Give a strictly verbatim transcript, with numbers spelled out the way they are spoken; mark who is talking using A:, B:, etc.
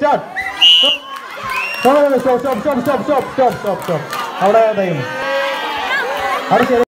A: Start. Stop stop stop stop stop stop stop stop അവിടെ time. അത് ശരി.